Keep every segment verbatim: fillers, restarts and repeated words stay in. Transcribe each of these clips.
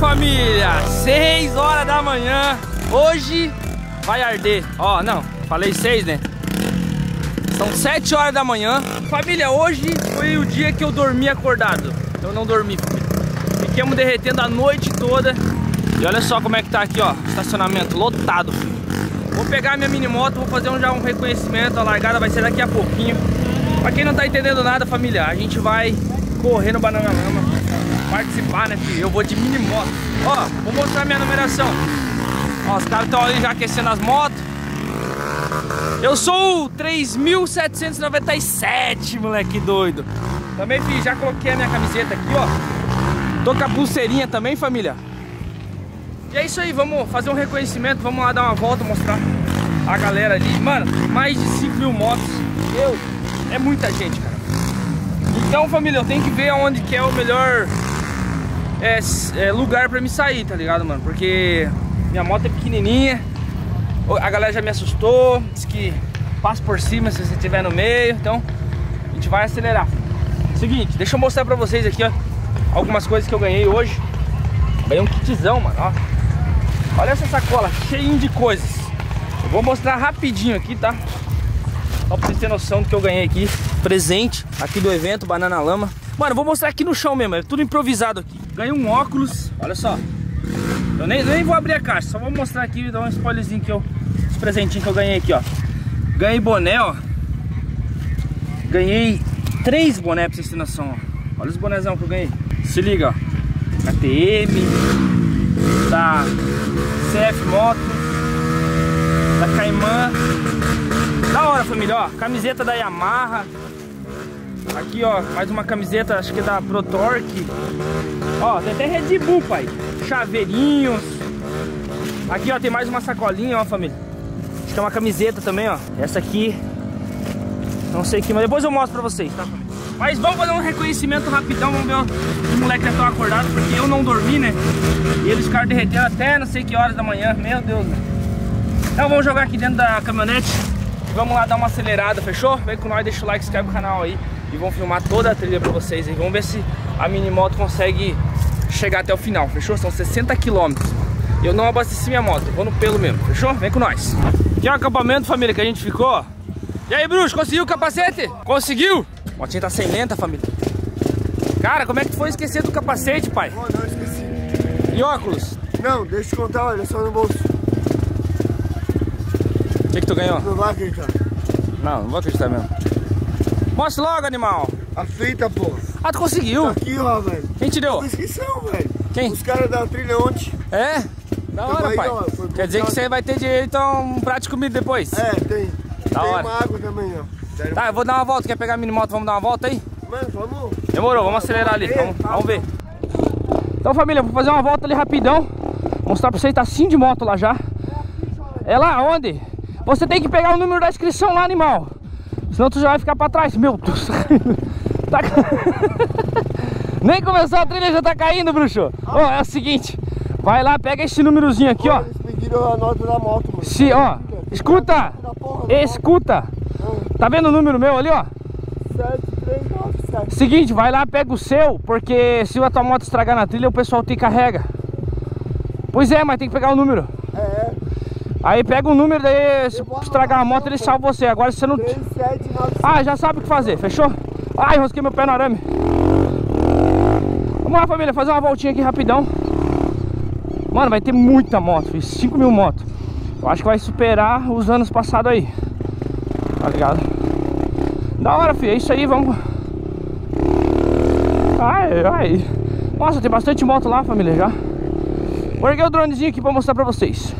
família, seis horas da manhã. Hoje vai arder. Ó, não, falei seis, né? São sete horas da manhã. Família, hoje foi o dia que eu dormi acordado. Eu não dormi, família. Fiquemos derretendo a noite toda. E olha só como é que tá aqui, ó. Estacionamento lotado, filho. Vou pegar minha mini moto, vou fazer um, já um reconhecimento. A largada vai ser daqui a pouquinho. Pra quem não tá entendendo nada, família, a gente vai correr no Banana Lama, participar, né, filho? Eu vou de mini moto. Ó, vou mostrar minha numeração. Ó, os caras estão ali já aquecendo as motos. Eu sou o três mil setecentos e noventa e sete, moleque doido. Também, filho, já coloquei a minha camiseta aqui, ó. Tô com a pulseirinha também, família. E é isso aí, vamos fazer um reconhecimento. Vamos lá dar uma volta, mostrar a galera ali. Mano, mais de cinco mil motos. Eu, é muita gente, cara. Então, família, eu tenho que ver onde que é o melhor é, é, lugar pra me sair, tá ligado, mano? Porque minha moto é pequenininha. A galera já me assustou, disse que passa por cima se você estiver no meio. Então, a gente vai acelerar. Seguinte, deixa eu mostrar pra vocês aqui, ó, algumas coisas que eu ganhei hoje. Ganhei um kitzão, mano, ó. Olha essa sacola, cheinha de coisas. Eu vou mostrar rapidinho aqui, tá? Só pra vocês terem noção do que eu ganhei aqui. Presente aqui do evento Banana Lama. Mano, eu vou mostrar aqui no chão mesmo, é tudo improvisado aqui. Ganhei um óculos, olha só. Eu nem, nem vou abrir a caixa, só vou mostrar aqui e dar um spoilerzinho que eu... Os presentinhos que eu ganhei aqui, ó. Ganhei boné, ó. Ganhei três bonés pra vocês terem noção, ó. Olha os bonézão que eu ganhei. Se liga, ó. K T M, da C F Moto, da Caimã. Da hora, família, ó. Camiseta da Yamaha. Aqui, ó, mais uma camiseta, acho que é da Pro Torque. Ó, tem até Red Bull, pai. Chaveirinhos. Aqui, ó, tem mais uma sacolinha, ó, família. Acho que é uma camiseta também, ó. Essa aqui, não sei que, mas depois eu mostro pra vocês, tá, família? Mas vamos fazer um reconhecimento rapidão. Vamos ver os moleques já estão acordados, porque eu não dormi, né? E eles ficaram derretendo até não sei que horas da manhã. Meu Deus, né? Então vamos jogar aqui dentro da caminhonete. Vamos lá dar uma acelerada, fechou? Vem com nós, deixa o like, se inscreve no canal aí. E vamos filmar toda a trilha pra vocês aí. Vamos ver se a mini moto consegue chegar até o final, fechou? São sessenta quilômetros. Eu não abasteci minha moto, eu vou no pelo mesmo, fechou? Vem com nós. Aqui é o acampamento, família, que a gente ficou, ó. E aí, bruxo, conseguiu o capacete? Conseguiu? A motinha tá sem lenta, família. Cara, como é que tu foi esquecer do capacete, pai? Oh, não, esqueci. E óculos? Não, deixa eu te contar, olha só no bolso. O que que tu ganhou? Não vai acreditar. Não, não vou acreditar mesmo. Mostra logo, animal. A fita, pô. Ah, tu conseguiu? Tá aqui, ó, velho. Quem te deu? Inscrição, velho. Quem? Os caras da trilha ontem. É? Da hora, aí, pai. ó, foi Quer dizer que você vai ter direito a um prato de comida depois? É, tem. Da tem hora. uma água também, ó. Sério? Tá, eu vou dar uma volta. Quer pegar a mini moto? Vamos dar uma volta aí? Mano, vamos. Demorou, vamos acelerar ali. Vamos, vamos ver. Então, família, vou fazer uma volta ali rapidão. Mostrar pra vocês, tá assim de moto lá já. É lá onde? Você tem que pegar o número da inscrição lá, animal. Senão tu já vai ficar pra trás. Meu Deus. Tá... Nem começou a trilha, já tá caindo, bruxo. Ó, oh, é o seguinte. Vai lá, pega esse númerozinho aqui, ó. Eles pediram a nota da moto, mano. Se, ó, escuta. Escuta. Tá vendo o número meu ali, ó? sete três nove sete. Seguinte, vai lá, pega o seu. Porque se a tua moto estragar na trilha, o pessoal te carrega. Pois é, mas tem que pegar o número. É. Aí pega o número, daí se estragar a moto, ele salva você. Agora se você não... três sete nove sete. Ah, já sabe o que fazer, fechou? Ai, rosquei meu pé no arame. Vamos lá, família, fazer uma voltinha aqui rapidão. Mano, vai ter muita moto, fiz cinco mil motos. Eu acho que vai superar os anos passados aí. Tá ligado? Da hora, filho, é isso aí, vamos. Ai, ai. Nossa, tem bastante moto lá, família, já. Vou erguer o dronezinho aqui pra mostrar pra vocês.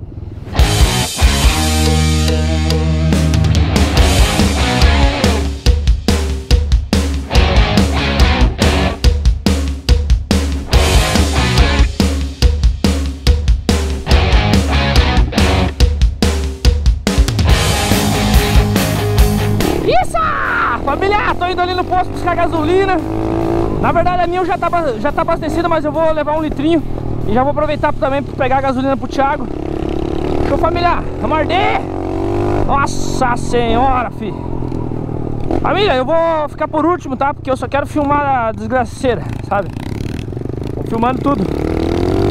Família, tô indo ali no posto buscar gasolina. Na verdade a minha já tá, já tá abastecida, mas eu vou levar um litrinho. E já vou aproveitar também para pegar a gasolina pro Thiago. Show, família, vamos arder. Nossa senhora, filho. Família, eu vou ficar por último, tá? Porque eu só quero filmar a desgraceira, sabe? Tô filmando tudo.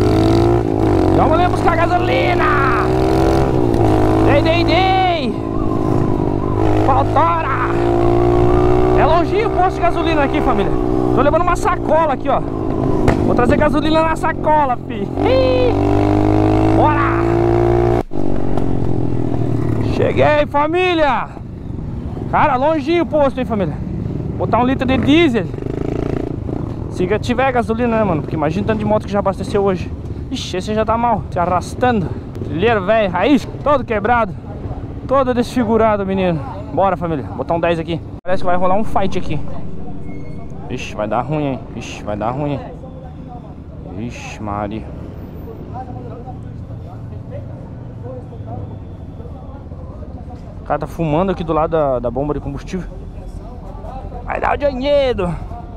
Vamos ali buscar gasolina. Dei, dei, dei. Faltora. É longinho o posto de gasolina aqui, família. Tô levando uma sacola aqui, ó. Vou trazer gasolina na sacola, fi. Bora. Cheguei, família. Cara, longinho o posto, hein, família. Botar um litro de diesel. Se tiver gasolina, né, mano? Porque imagina o tanto de moto que já abasteceu hoje. Ixi, esse já tá mal, se arrastando. Trilheiro velho, raiz, todo quebrado, todo desfigurado, menino. Bora, família, botar um dez aqui. Parece que vai rolar um fight aqui. Ixi, vai dar ruim, hein? Ixi, vai dar ruim, hein? Ixi, Maria. O cara tá fumando aqui do lado da, da bomba de combustível. Vai dar o dinheiro.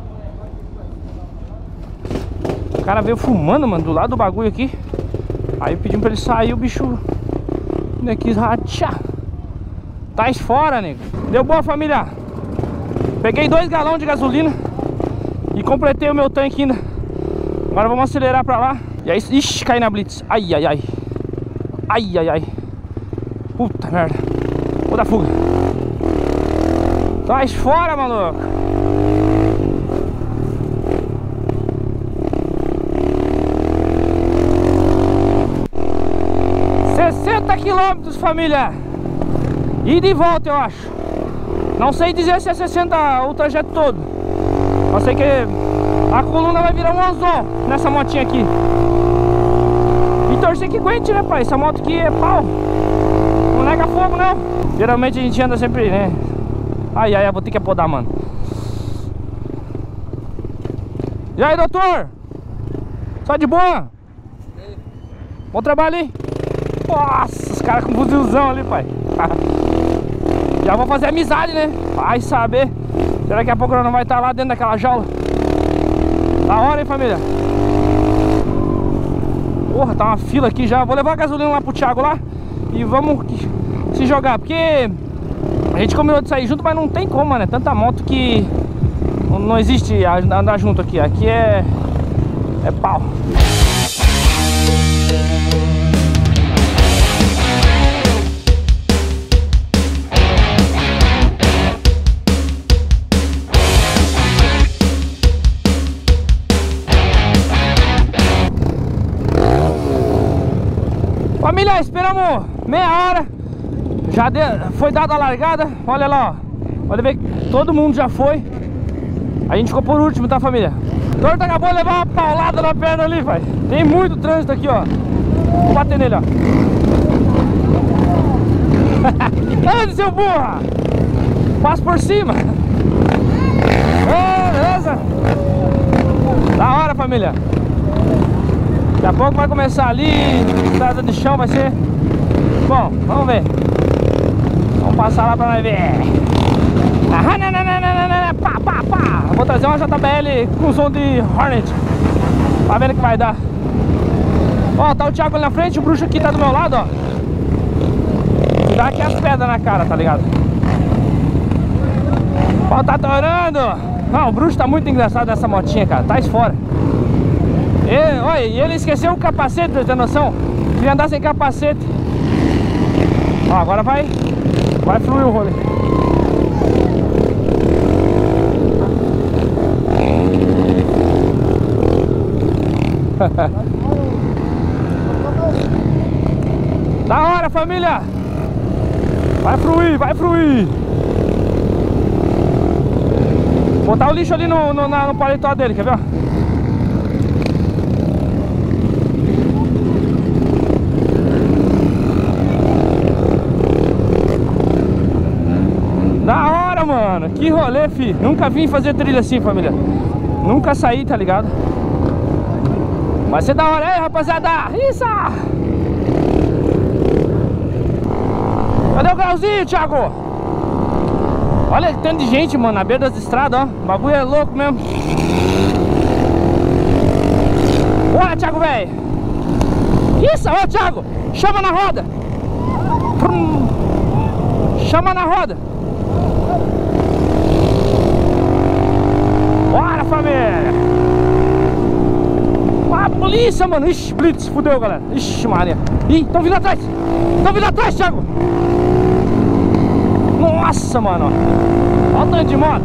O cara veio fumando, mano, do lado do bagulho aqui. Aí pedimos pra ele sair, o bicho não quis rachar. Tá fora, nego. Deu boa, família. Peguei dois galões de gasolina e completei o meu tanque ainda. Agora vamos acelerar pra lá. E aí, ixi, caí na blitz. Ai, ai, ai. Ai, ai, ai. Puta merda. Vou dar fuga. Tá fora, maluco. sessenta quilômetros, família. E de volta, eu acho. Não sei dizer se é sessenta o trajeto todo. Eu sei que a coluna vai virar um anzol nessa motinha aqui. E torcer que aguente, né, pai? Essa moto aqui é pau. Não nega fogo, não. Geralmente a gente anda sempre, né? Ai, ai, eu vou ter que apodar, mano. E aí, doutor? Só de boa? Bom trabalho, hein? Nossa, os caras com fuzilzão ali, pai. Já vou fazer amizade, né? Vai saber. Será que daqui a pouco não vai estar lá dentro daquela jaula? Da hora, hein, família? Porra, tá uma fila aqui já. Vou levar a gasolina lá pro Thiago lá e vamos se jogar. Porque a gente combinou de sair junto, mas não tem como, né? Tanta moto que não existe andar junto aqui. Aqui é... é pau. Família, esperamos meia hora. Já de, foi dada a largada. Olha lá, ó. Pode ver que todo mundo já foi. A gente ficou por último, tá, família? O torto acabou de levar uma paulada na perna ali, vai. Tem muito trânsito aqui, ó. Vou bater nele, ó. Ande, seu burra! Passa por cima. Oh, beleza? Da hora, família. Daqui a pouco vai começar ali. Estrada de chão vai ser bom, vamos ver. Vamos passar lá pra nós ver. Ah, não, não, não, não, não, pá, pá, pá. Vou trazer uma J B L com som de Hornet. Tá vendo que vai dar. Ó, tá o Thiago ali na frente. O bruxo aqui tá do meu lado, ó. Dá aqui as pedras na cara, tá ligado? Ó, tá atorando. Não, o bruxo tá muito engraçado nessa motinha, cara. Tá fora. E, olha, e ele esqueceu o capacete, pra ter noção. Queria andar sem capacete. Ó, agora vai Vai fluir o rolê. Da hora, família. Vai fluir, vai fluir. Botar o lixo ali no, no, na, no paletó dele, quer ver? Da hora, mano. Que rolê, fi. Nunca vim fazer trilha assim, família. Nunca saí, tá ligado? Vai ser da hora, aí, rapaziada. Isso! Cadê o grauzinho, Thiago? Olha que tanto de gente, mano, na beira das estradas, ó. O bagulho é louco mesmo. Bora, Thiago, velho. Isso, ó, Thiago. Chama na roda. Chama na roda. Bora, família. Polícia, mano. Ixi, blitz, fudeu, galera. Ixi, Maria. Ih, tão vindo atrás. Tão vindo atrás, Thiago. Nossa, mano. Olha o tanto de moto.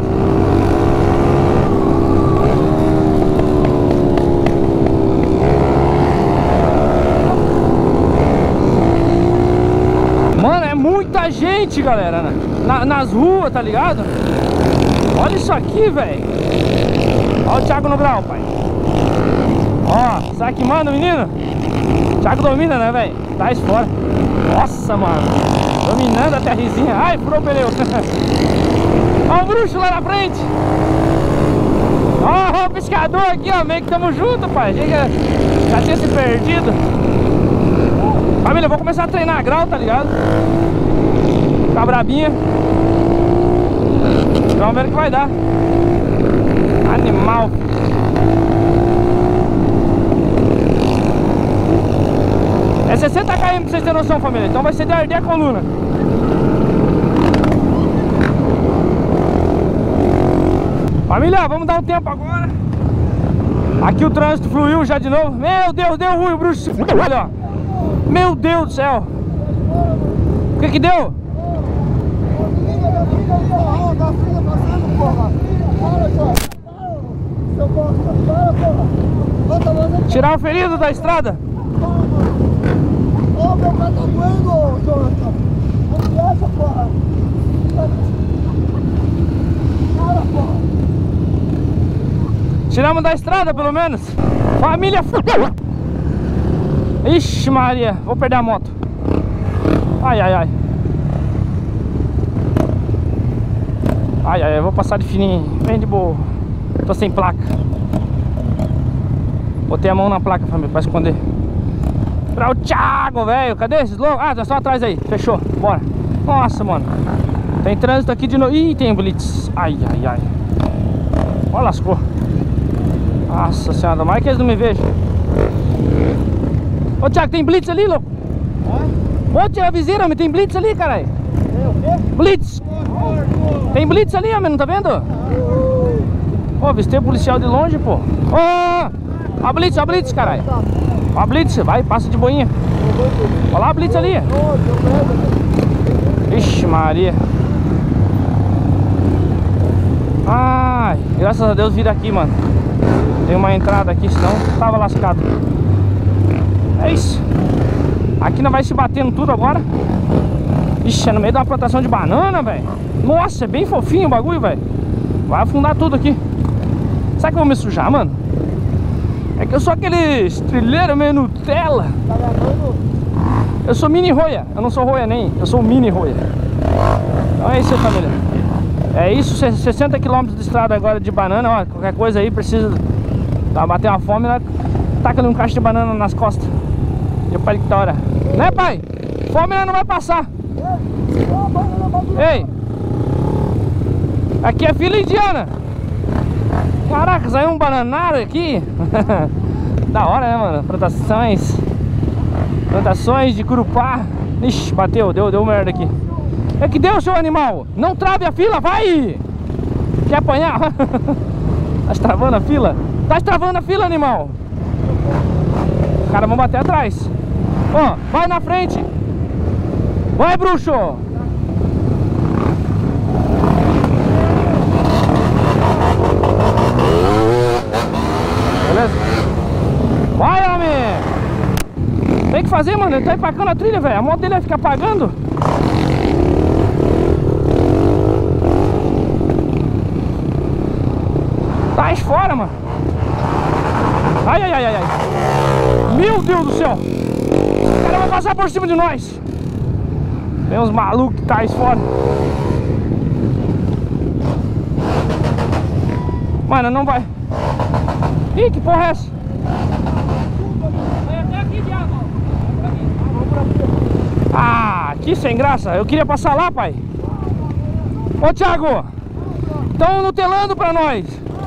Mano, é muita gente, galera, né? Na, nas ruas, tá ligado? Olha isso aqui, velho. Olha o Thiago no grau, pai. Ó, sabe que manda, menino? Thiago domina, né, velho? Tá isso fora. Nossa, mano. Dominando a terrezinha. Ai, furou o pneu. Olha o bruxo lá na frente. Ó, o pescador aqui, ó. Meio que tamo junto, pai. Chega, já tinha se perdido. Família, eu vou começar a treinar grau, tá ligado? Ficar brabinha. Vamos ver o que vai dar. Animal. É sessenta quilômetros pra vocês terem noção, família. Então vai ser de arder a coluna. Família, vamos dar um tempo agora. Aqui o trânsito fluiu já de novo. Meu Deus, deu ruim, o bruxo se fudeu. Olha, ó. Meu Deus do céu. O que que deu? Tirar o ferido da estrada. Ô, meu pai tá doendo, Jonathan. Não viaja, porra. Para, porra. Tiramos da estrada, pelo menos. Família fudeu. Ixi, Maria. Vou perder a moto. Ai, ai, ai. Ai, ai, eu vou passar de fininho. Bem de boa. Tô sem placa. Botei a mão na placa, família, pra esconder. Pra o Thiago, velho. Cadê esses loucos? Ah, tá só atrás aí. Fechou. Bora. Nossa, mano. Tem trânsito aqui de novo. Ih, tem blitz. Ai, ai, ai. Olha, lascou. Nossa senhora, mais que eles não me vejam. Ô, Thiago, tem blitz ali, louco? Ô, tira a viseira, homem. Tem blitz ali, caralho. Tem o quê? Blitz. Tem blitz ali, homem. Não tá vendo? Ô, avistei o policial de longe, pô. Ô, a blitz, a blitz, caralho. Ó a blitz, vai, passa de boinha. Olha lá a blitz ali. Ixi, Maria. Ai, graças a Deus vira aqui, mano. Tem uma entrada aqui, senão tava lascado. É isso. Aqui nós vai se batendo tudo agora. Ixi, é no meio de uma plantação de banana, velho. Nossa, é bem fofinho o bagulho, velho. Vai afundar tudo aqui. Será que eu vou me sujar, mano? É que eu sou aquele trilheiro meio Nutella. Eu sou mini roia. Eu não sou roia nem. Eu sou mini roia. Então é isso aí, família. É isso, sessenta quilômetros de estrada agora de banana. Ó, qualquer coisa aí precisa tá, bater uma fome, né? Taca ali um cacho de banana nas costas. E o pai que tá hora. Né, pai? Fome não vai passar. Ei! Aqui é fila indiana. Caraca, saiu um bananário aqui. Da hora, né, mano? Plantações. Plantações de curupá. Ixi, bateu, deu, deu merda aqui. É que deu, seu animal. Não trave a fila, vai! Quer apanhar? Tá travando a fila? Tá travando a fila, animal. Os caras vão bater atrás. Ó, vai na frente. Vai, bruxo. Beleza? Vai, homem! Tem que fazer, mano. Ele tá empacando a trilha, velho. A moto dele vai ficar apagando. Tá aí fora, mano. Ai, ai, ai, ai, ai. Meu Deus do céu. O cara vai passar por cima de nós. Tem uns malucos que tá aí fora. Mano, não vai. Ih, que porra é essa? Ah, que sem graça. Eu queria passar lá, pai. Ô, Thiago, estão nutelando pra nós.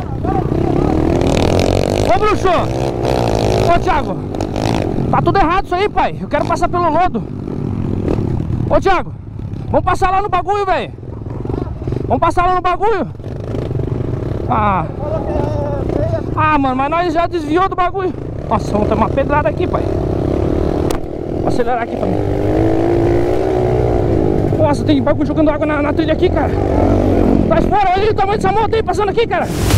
Ô, bruxo. Ô, Thiago, tá tudo errado isso aí, pai. Eu quero passar pelo lodo. Ô, Thiago, vamos passar lá no bagulho, velho. Vamos passar lá no bagulho. Ah. Ah, mano, mas nós já desviou do bagulho. Nossa, vamos tomar uma pedrada aqui, pai. Vou acelerar aqui pra mim. Nossa, tem bagulho jogando água na, na trilha aqui, cara. Tá fora, olha aí o tamanho dessa moto aí passando aqui, cara.